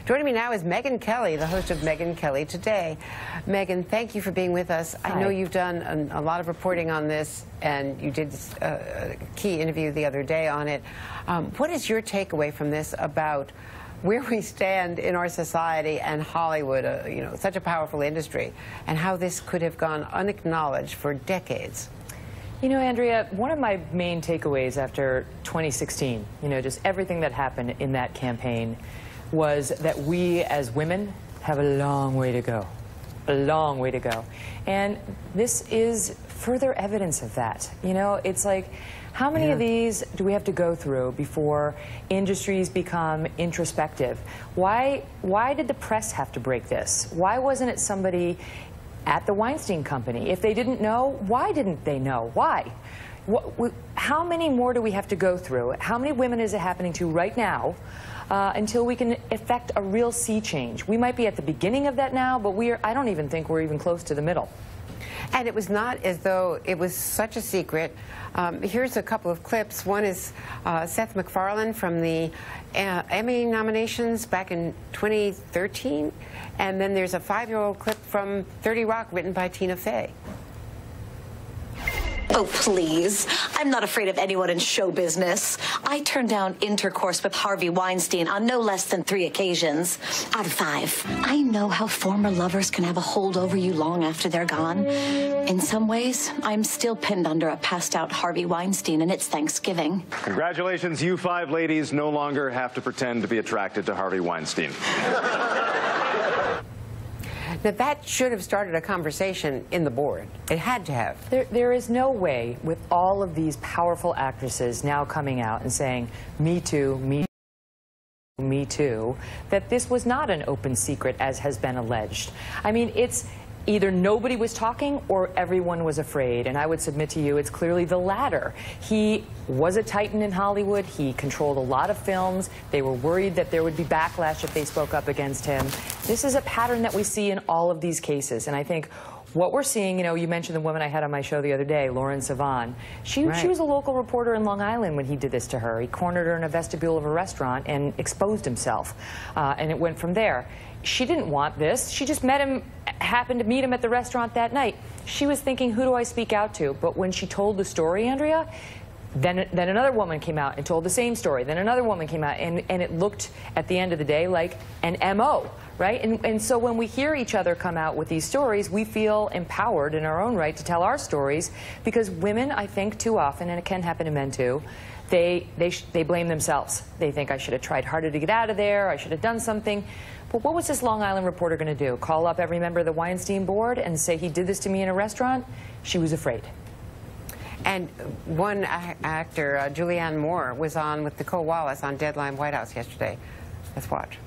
Joining me now is Megyn Kelly, the host of Megyn Kelly Today. Megyn, thank you for being with us. Hi. I know you've done a lot of reporting on this, and you did a key interview the other day on it. What is your takeaway from this about where we stand in our society and Hollywood, you know, such a powerful industry, and how this could have gone unacknowledged for decades? You know, Andrea, one of my main takeaways after 2016, you know, just everything that happened in that campaign, was that we as women have a long way to go. A long way to go. And this is further evidence of that. You know, it's like, how many of these do we have to go through before industries become introspective? Why did the press have to break this? Why wasn't it somebody at the Weinstein Company? If they didn't know, why didn't they know? Why? How many more do we have to go through? How many women is it happening to right now until we can effect a real sea change? We might be at the beginning of that now, but I don't even think we're even close to the middle. And it was not as though it was such a secret. Here's a couple of clips. One is Seth MacFarlane from the Emmy nominations back in 2013. And then there's a 5-year-old clip from 30 Rock written by Tina Fey. Oh, please. I'm not afraid of anyone in show business. I turned down intercourse with Harvey Weinstein on no less than 3 occasions out of 5. I know how former lovers can have a hold over you long after they're gone. In some ways, I'm still pinned under a passed-out Harvey Weinstein, and it's Thanksgiving. Congratulations, you 5 ladies no longer have to pretend to be attracted to Harvey Weinstein. Now, that should have started a conversation in the board. It had to have. There is no way, with all of these powerful actresses now coming out and saying, me too, me too, me too, that this was not an open secret, as has been alleged. I mean, it's either nobody was talking or everyone was afraid. And I would submit to you it's clearly the latter. He was a titan in Hollywood. He controlled a lot of films. They were worried that there would be backlash if they spoke up against him. This is a pattern that we see in all of these cases. And I think what we're seeing, you know, you mentioned the woman I had on my show the other day, Lauren Sivan. She was a local reporter in Long Island when he did this to her. He cornered her in a vestibule of a restaurant and exposed himself. And it went from there. She didn't want this. She just met him, happened to meet him at the restaurant that night. She was thinking, who do I speak out to? But when she told the story, Andrea, then another woman came out and told the same story. Then another woman came out, and it looked, at the end of the day, like an MO, right? And so when we hear each other come out with these stories, we feel empowered in our own right to tell our stories, because women, I think, too often, and it can happen to men too, they blame themselves. They think, I should have tried harder to get out of there, I should have done something. But what was this Long Island reporter going to do? Call up every member of the Weinstein board and say he did this to me in a restaurant? She was afraid. And one actor, Julianne Moore, was on with Nicole Wallace on Deadline White House yesterday. Let's watch.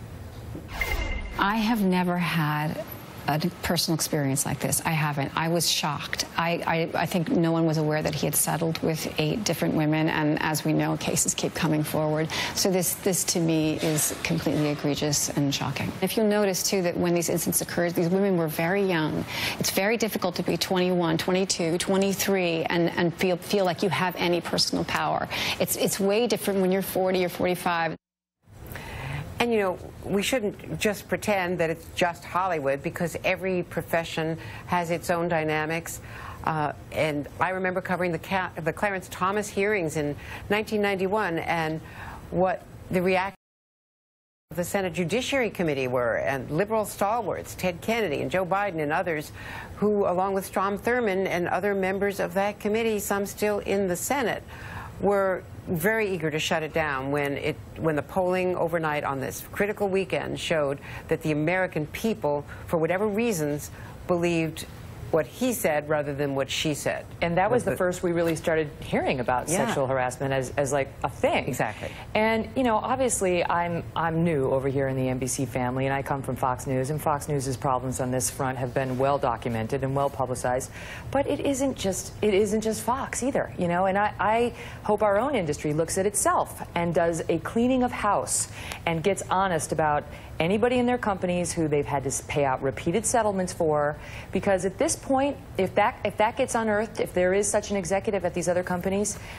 I have never had a personal experience like this. I haven't. I was shocked. I think no one was aware that he had settled with 8 different women, and as we know, cases keep coming forward. So this to me is completely egregious and shocking. If you'll notice too that when these incidents occurred, these women were very young. It's very difficult to be 21, 22, 23 and feel like you have any personal power. It's way different when you're 40 or 45. And, you know, we shouldn't just pretend that it's just Hollywood, because every profession has its own dynamics. And I remember covering the Clarence Thomas hearings in 1991 and what the reaction of the Senate Judiciary Committee were, and liberal stalwarts, Ted Kennedy and Joe Biden and others, who, along with Strom Thurmond and other members of that committee, some still in the Senate, were very eager to shut it down when the polling overnight on this critical weekend showed that the American people, for whatever reasons, believed what he said rather than what she said. And that was the first we really started hearing about sexual harassment as like a thing. Exactly. And, you know, obviously I'm new over here in the NBC family, and I come from Fox News, and Fox News's problems on this front have been well documented and well publicized. But it isn't just Fox either, you know, and I hope our own industry looks at itself and does a cleaning of house and gets honest about anybody in their companies who they've had to pay out repeated settlements for, because at this point, if that gets unearthed, if there is such an executive at these other companies,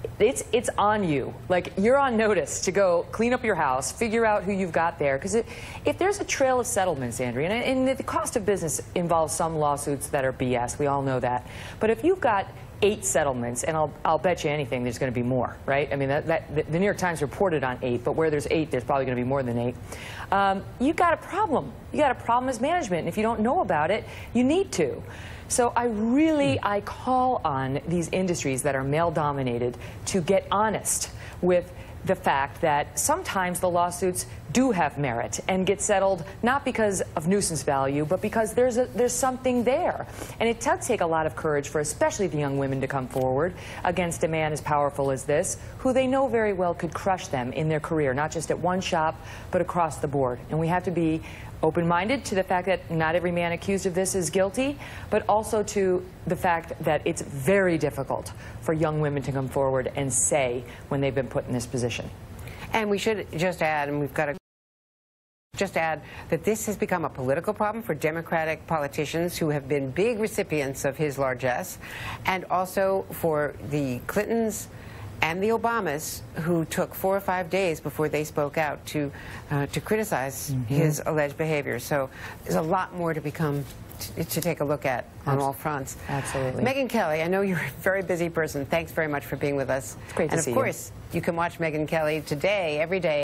it's on you. Like, you're on notice to go clean up your house, figure out who you've got there. Because if there's a trail of settlements, Andrea, and the cost of business involves some lawsuits that are BS, we all know that. But if you've got 8 settlements, and I'll bet you anything there's going to be more, right? I mean, the New York Times reported on 8, but where there's 8, there's probably going to be more than 8. You've got a problem. You got a problem as management, and if you don't know about it, you need to. So I call on these industries that are male-dominated to get honest with the fact that sometimes the lawsuits do have merit and get settled not because of nuisance value, but because there's something there. And it does take a lot of courage for especially the young women to come forward against a man as powerful as this, who they know very well could crush them in their career, not just at one shop, but across the board. And we have to be open-minded to the fact that not every man accused of this is guilty, but also to the fact that it's very difficult for young women to come forward and say when they've been put in this position. And we should just add, and we've got to just add, that this has become a political problem for Democratic politicians who have been big recipients of his largesse, and also for the Clintons and the Obamas, who took 4 or 5 days before they spoke out to criticize his alleged behavior. So there's a lot more to take a look at on all fronts. Absolutely. Megyn Kelly, I know you're a very busy person. Thanks very much for being with us. It's great to see you. And of course, you can watch Megyn Kelly today, every day.